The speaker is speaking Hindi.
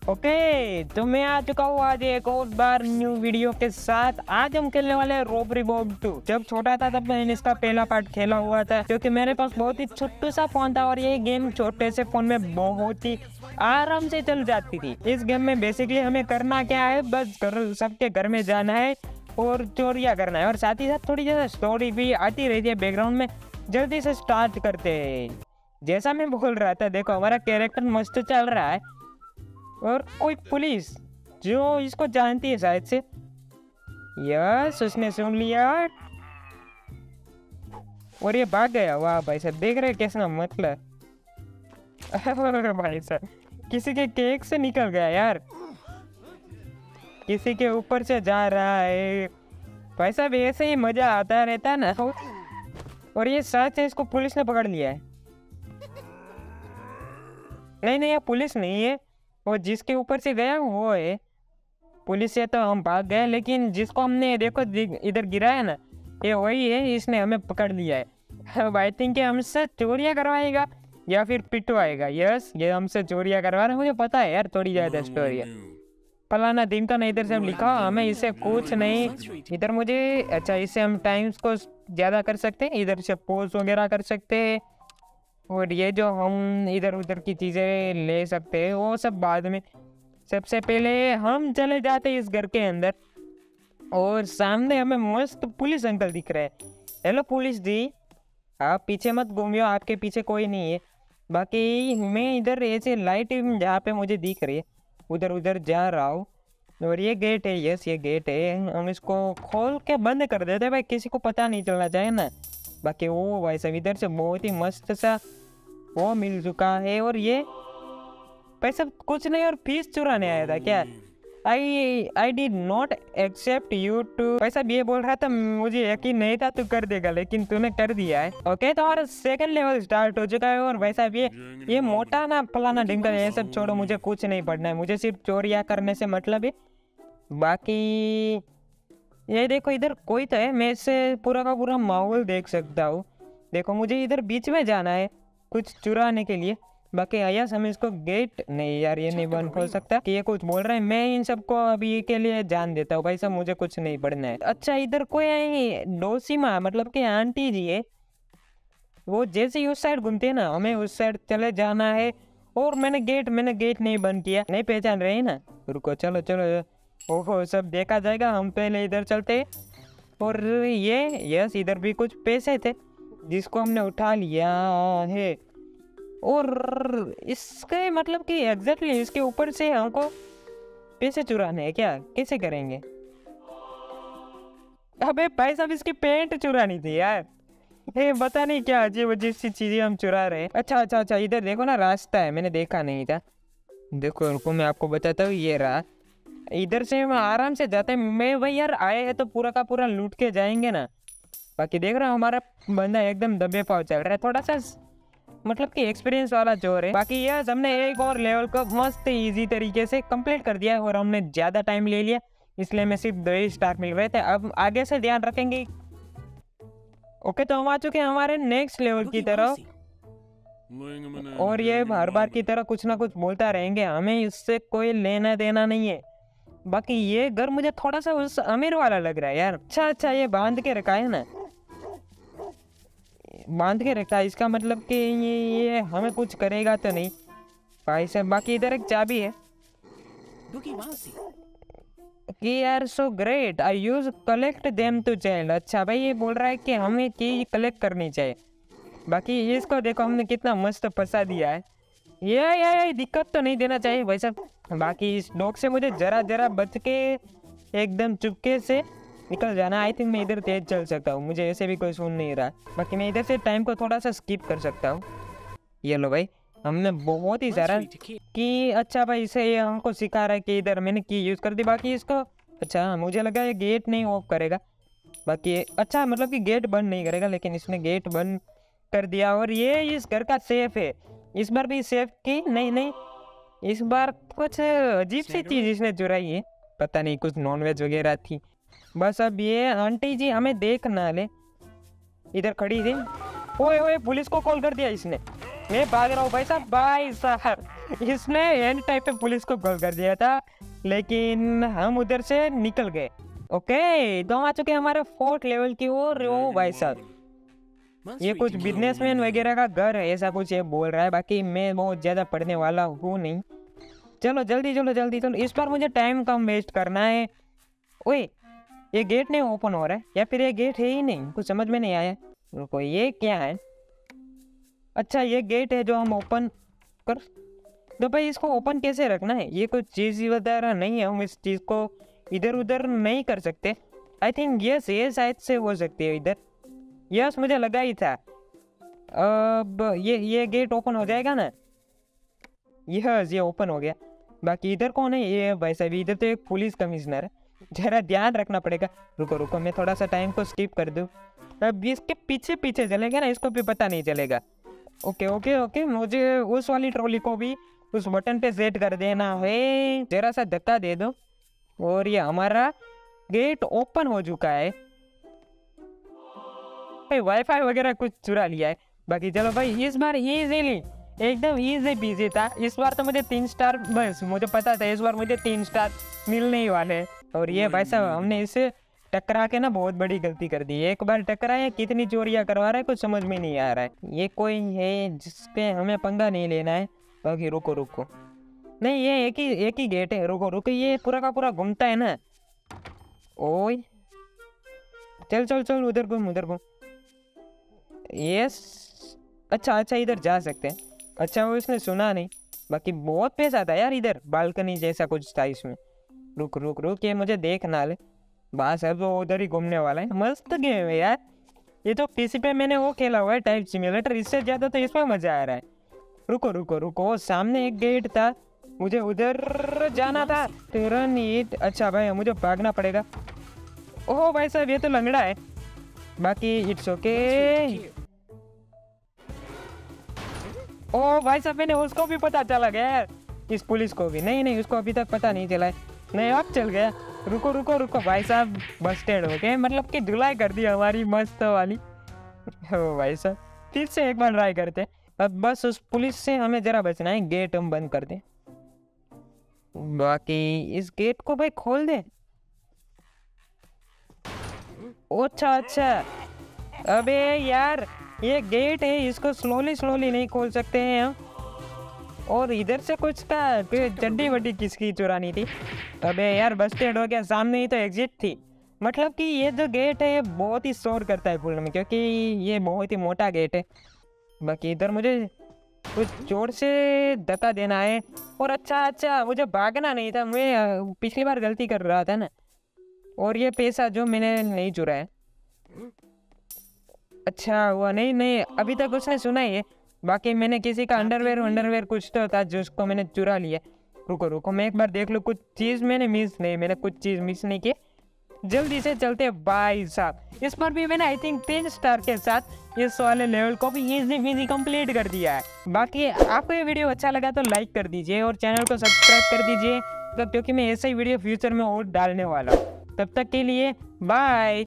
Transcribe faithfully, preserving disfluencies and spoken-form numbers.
ओके तो मैं आ चुका हूँ आज एक और बार न्यू वीडियो के साथ। आज हम खेलने वाले हैं रॉबरी बॉम्ब टू। जब छोटा था तब मैंने इसका पहला पार्ट खेला हुआ था, क्योंकि मेरे पास बहुत ही छोटू सा फोन था और ये गेम छोटे से फोन में बहुत ही आराम से चल जाती थी। इस गेम में बेसिकली हमें करना क्या है, बस घर सबके घर में जाना है और चोरियां करना है, और साथ ही साथ थोड़ी ज़्यादा स्टोरी भी आती रहती है बैकग्राउंड में। जल्दी से स्टार्ट करते हैं। जैसा मैं बोल रहा था, देखो हमारा कैरेक्टर मस्त चल रहा है और कोई पुलिस जो इसको जानती है शायद से, यस उसने सुन लिया और ये भाग गया। वाह भाई साहब, देख रहे कैसा मतलब भाई साहब किसी के केक से निकल गया यार, किसी के ऊपर से जा रहा है भाई साहब। ऐसे ही मजा आता रहता है ना। और ये साथ है, इसको पुलिस ने पकड़ लिया है। नहीं नहीं, ये पुलिस नहीं है, वो जिसके ऊपर से गया वो है। पुलिस से तो हम भाग गए, लेकिन जिसको हमने देखो इधर गिराया ना, ये वही है, इसने हमें पकड़ लिया है। अब आई थिंक हमसे चोरियां करवाएगा या फिर पिटवाएगा। यस, ये हमसे चोरियां करवा रहा है, मुझे पता है यार थोड़ी ज़्यादा स्टोरी है। फलाना दिन का नहीं, इधर से हम लिखा, हमें इससे कुछ नहीं। इधर मुझे अच्छा, इससे हम टाइम्स को ज़्यादा कर सकते हैं, इधर से पोज वगैरह कर सकते हैं, और ये जो हम इधर उधर की चीज़ें ले सकते हैं वो सब बाद में। सबसे पहले हम चले जाते हैं इस घर के अंदर, और सामने हमें मस्त पुलिस अंकल दिख रहे हैं। हेलो पुलिस जी, आप पीछे मत घूमियो, आपके पीछे कोई नहीं है। बाकी मैं इधर ऐसे लाइट जहाँ पे मुझे दिख रही है उधर उधर जा रहा हूँ। और ये गेट है, यस ये गेट है, हम इसको खोल के बंद कर देते हैं भाई, किसी को पता नहीं चलना चाहिए ना। बाकी वो भाई सब इधर से बहुत ही मस्त सा वो मिल चुका है। और ये पैसा कुछ नहीं, और फीस चुराने आया था क्या? I I did not accept you too. पैसा ये बोल रहा था, मुझे यकीन नहीं था तू कर देगा, लेकिन तूने कर दिया है। ओके तो हमारा सेकंड लेवल स्टार्ट हो चुका है। और भाई साहब ये ये मोटा ना फलाना ढिंका ये सब छोड़ो, मुझे कुछ नहीं पढ़ना है, मुझे सिर्फ चोरियां करने से मतलब है। बाकी ये देखो इधर कोई तो है, मैं इससे पूरा का पूरा माहौल देख सकता हूँ। देखो मुझे इधर बीच में जाना है कुछ चुराने के लिए। बाकी आया हम इसको गेट नहीं यार, ये नहीं बंद हो सकता कि ये कुछ बोल रहे हैं। मैं इन सबको अभी के लिए जान देता हूँ भाई साहब, मुझे कुछ नहीं पढ़ना है। अच्छा इधर कोई डोसीमा मतलब कि आंटी जी है, वो जैसे ही उस साइड घूमते हैं ना, हमें उस साइड चले जाना है। और मैंने गेट मैंने गेट नहीं बंद किया, नहीं पहचान रहे हैं ना, रुको चलो चलो, ओहो सब देखा जाएगा। हम पहले इधर चलते, और ये यस इधर भी कुछ पैसे थे जिसको हमने उठा लिया है। और इसके मतलब कि एग्जैक्टली इसके ऊपर से हमको पैसे चुराने हैं क्या? कैसे करेंगे? अबे भाई साहब इसकी पेंट चुरानी थी यार, ये पता नहीं क्या अजीब अजीब सी चीजें हम चुरा रहे हैं। अच्छा अच्छा अच्छा, इधर देखो ना रास्ता है, मैंने देखा नहीं था। देखो रुको मैं आपको बताता हूँ, ये रहा, इधर से हम आराम से जाते हैं। मैं भाई यार आए हैं तो पूरा का पूरा लूट के जाएंगे ना। बाकी देख रहा हूँ हमारा बंदा एकदम दबे पाव चल रहा है, थोड़ा सा मतलब कि एक्सपीरियंस वाला चोर है। बाकी ये हमने एक और लेवल को मस्त इजी तरीके से कंप्लीट कर दिया है, और हमने ज़्यादा टाइम ले लिया, इसलिए मैं सिर्फ दो ही स्टार मिल रहे थे। अब आगे से ध्यान रखेंगे। ओके तो हम आ चुके हैं हमारे नेक्स्ट लेवल की तरफ, और ये हर बार की तरह कुछ ना कुछ बोलता रहेंगे, हमें इससे कोई लेना देना नहीं है। बाकी ये घर मुझे थोड़ा सा उस अमीर वाला लग रहा है यार। अच्छा अच्छा, ये बांध के रखा है ना, बांध के रखा है, इसका मतलब कि ये, ये हमें कुछ करेगा तो नहीं भाई साहब। बाकी इधर एक चाबी है कि यार so great I use collect them to child. अच्छा भाई ये बोल रहा है कि हमें की कलेक्ट करनी चाहिए। बाकी इसको देखो हमने कितना मस्त फंसा दिया है, ये ये, ये दिक्कत तो नहीं देना चाहिए भाई साहब। बाकी इस डॉग से मुझे जरा जरा बच के एकदम चुपके से निकल जाना। आई थिंक मैं इधर तेज चल सकता हूँ, मुझे ऐसे भी कोई सुन नहीं रहा। बाकी मैं इधर से टाइम को थोड़ा सा स्किप कर सकता हूँ। ये लो भाई, हमने बहुत ही सारा कि अच्छा भाई इसे ये हमको सिखा रहा है कि इधर मैंने की यूज़ कर दी। बाकी इसको अच्छा मुझे लगा ये गेट नहीं ऑफ करेगा। बाकी अच्छा मतलब कि गेट बंद नहीं करेगा, लेकिन इसने गेट बंद कर दिया। और ये इस घर का सेफ है, इस बार भी सेफ की नहीं नहीं, इस बार कुछ अजीब सी चीज़ इसने चुराई है, पता नहीं कुछ नॉनवेज वगैरह थी। बस अब ये आंटी जी हमें देख ना ले, इधर खड़ी थी। ओए ओए पुलिस को कॉल कर दिया इसने। मैं भाग रहा हूँ भाई साहब। भाई साहब इसने एंड टाइम पे पुलिस को कॉल कर दिया था, लेकिन हम उधर से निकल गए। ओके, तो हम आ चुके हैं हमारे फोर्थ लेवल की ओर। ओ भाई साहब ये कुछ बिजनेसमैन वगैरह का घर है, ऐसा कुछ ये बोल रहा है। बाकी मैं बहुत ज़्यादा पढ़ने वाला हूँ नहीं। चलो जल्दी चलो जल्दी चलो, इस बार मुझे टाइम कम वेस्ट करना है। ओए ये गेट नहीं ओपन हो रहा है, या फिर ये गेट है ही नहीं, कुछ समझ में नहीं आया। रुको ये क्या है? अच्छा ये गेट है जो हम ओपन कर। तो भाई इसको ओपन कैसे रखना है? ये कुछ चीज़ वगैरह नहीं है, हम इस चीज़ को इधर उधर नहीं कर सकते। आई थिंक यस ये शायद से हो सकती है इधर। यस मुझे लगा ही था। अब ये ये गेट ओपन हो जाएगा ना? यस ये ओपन हो गया। बाकी इधर कौन है? ये भाई साहब इधर तो एक पुलिस कमिश्नर है, जरा ध्यान रखना पड़ेगा। रुको रुको मैं थोड़ा सा टाइम को स्किप कर दूँ। अब इसके पीछे पीछे चलेगा ना, इसको भी पता नहीं चलेगा। ओके ओके ओके, मुझे उस वाली ट्रॉली को भी उस बटन पे सेट कर देना है। जरा सा धक्का दे दो और ये हमारा गेट ओपन हो चुका है। भाई वाईफाई वगैरह कुछ चुरा लिया है। बाकी चलो भाई इस बार इजीली एकदम इजी पीजी था। इस बार तो मुझे तीन स्टार, बस मुझे पता था इस बार मुझे तीन स्टार मिलने ही वाले। और ये भाई साहब हमने इसे टकरा के ना बहुत बड़ी गलती कर दी। एक बार टकराए कितनी चोरियां करवा रहा है कुछ समझ में नहीं आ रहा है। ये कोई है जिसपे हमें पंगा नहीं लेना है। बाकी रुको रुको, नहीं ये एक ही एक ही गेट है। रुको रुको ये पूरा का पूरा घूमता है ना। ओए चल चल चल उधर घूम उधर घूम। यस अच्छा अच्छा इधर जा सकते हैं। अच्छा वो इसने सुना नहीं। बाकी बहुत पैसा था यार इधर, बालकनी जैसा कुछ था इसमें। रुक रुक रुक ये मुझे देख ना ले। बस अब वो उधर ही घूमने वाला है। मस्त गेम है यार ये तो। पीसी पे मैंने वो खेला हुआ है टाइप सिम्युलेटर, इससे ज़्यादा तो इसमें मज़ा आ रहा है। रुको रुको रुको वो सामने एक गेट था, मुझे उधर जाना था। Turn it. अच्छा भाई मुझे भागना पड़ेगा। ओह भाई साहब ये तो लंगड़ा है। बाकी इट्स ओके। ओह भाई साहब मैंने उसको भी पता चला गया यार, इस पुलिस को भी। नहीं नहीं उसको अभी तक पता नहीं चला है। नहीं अब चल गया। रुको रुको रुको भाई साहब बस्टेड हो गए, मतलब कि धुलाई कर दी हमारी मस्त वाली। ओ भाई साहब फिर से एक बार ट्राई करते। अब बस उस पुलिस से हमें जरा बचना है। गेट हम बंद कर दें। बाकी इस गेट को भाई खोल दे। अच्छा अच्छा अबे यार ये गेट है, इसको स्लोली स्लोली नहीं खोल सकते हैं हम। और इधर से कुछ का चड्डी वड्डी किसकी चुरानी थी? अबे यार बस्टेड हो गया, सामने ही तो एग्जिट थी। मतलब कि ये जो गेट है ये बहुत ही शोर करता है फुल में, क्योंकि ये बहुत ही मोटा गेट है। बाकी इधर मुझे कुछ जोर से धक्का देना है। और अच्छा अच्छा मुझे भागना नहीं था, मैं पिछली बार गलती कर रहा था ना। और ये पैसा जो मैंने नहीं चुराया। अच्छा हुआ नहीं नहीं अभी तक उसने सुना ही है। बाकी मैंने किसी का अंडरवेयर अंडरवेयर कुछ तो था जिसको मैंने चुरा लिया। रुको रुको मैं एक बार देख लूँ, कुछ चीज़ मैंने मिस नहीं मैंने कुछ चीज़ मिस नहीं की। जल्दी से चलते भाई साहब। इस पर भी मैंने आई थिंक तीन स्टार के साथ इस वाले लेवल को भी इजी इजी कंप्लीट कर दिया है। बाकी आपको ये वीडियो अच्छा लगा तो लाइक कर दीजिए और चैनल को सब्सक्राइब कर दीजिए, तो क्योंकि मैं ऐसा ही वीडियो फ्यूचर में और डालने वाला हूँ। तब तक के लिए बाय।